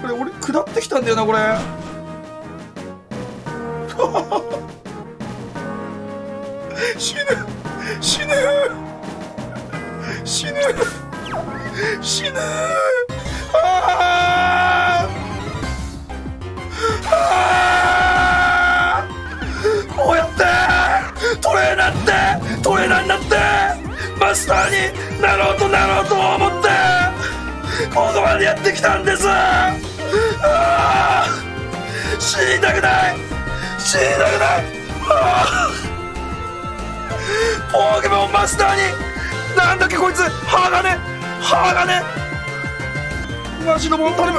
これ俺下ってきたんだよなこれ死ぬ死ぬ死ぬ死ぬこうやってトレーナーになってマスターになろうと思ってここまでやってきたんです。死にたくないポケモンマスターになんだっけこいつ歯がねマジのボン頼む。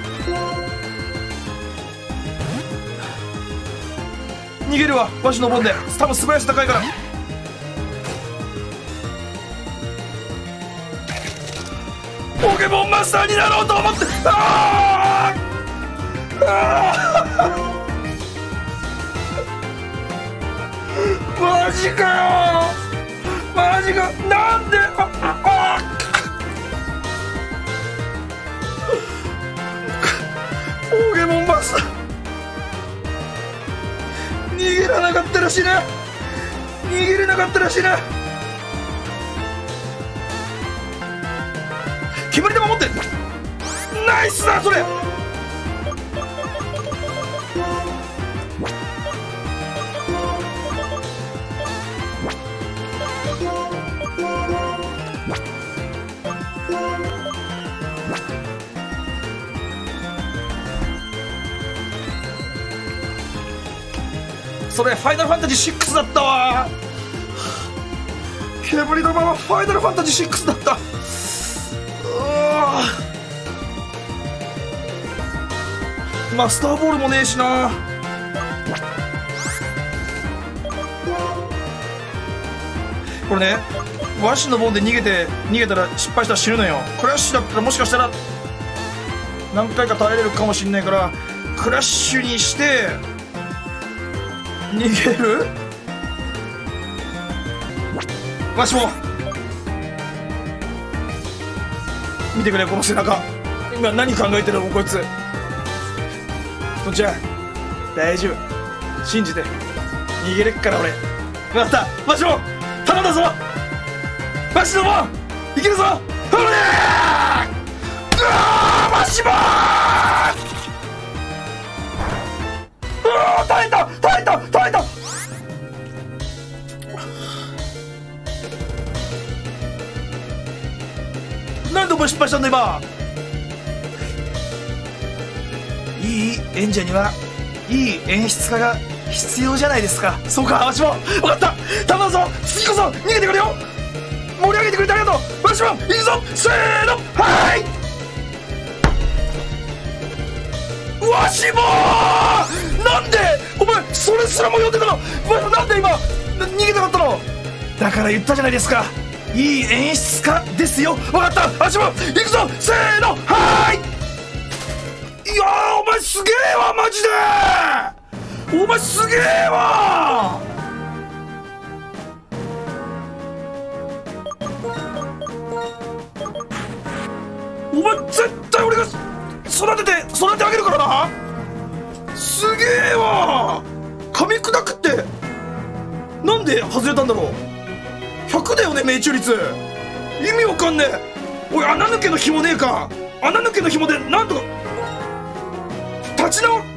逃げるわわしのボンで多分素早さ高いから。ポケモンマスターになろうと思ってマジかなんでポケモンマスター逃げれなかったらしいな煙で守ってナイスだそれ。それファイナルファンタジー6だったわ。煙玉はファイナルファンタジー6だった。マスターボールもねえしな。これねワシのボンで逃げたら失敗したら死ぬのよ。クラッシュだったらもしかしたら何回か耐えれるかもしんないからクラッシュにして逃げる。わしも見てくれこの背中今何考えてるのこいつ。とんちゃん大丈夫信じて逃げれっから俺。分かったわしも頼んだぞわしのもいけるぞほれわしも耐えたなんでお前失敗したんだ今。いい演者にはいい演出家が必要じゃないですか。そうかわしも分かった頼むぞ次こそ逃げてくれよ。盛り上げてくれてありがとうわしも行くぞせーのはいわしもなんでお前それすらも読んでたのお前なんで今逃げたかったの。だから言ったじゃないですかいい演出家ですよ。分かったわしも行くぞせーのはい。いやーお前すげえわマジでお前すげえわ。お前絶対俺が育てあげるからな。すげえわ噛み砕くってなんで外れたんだろう。100だよね命中率。意味わかんねえ。おい穴抜けの紐ねえか。穴抜けの紐でなんとか立ち直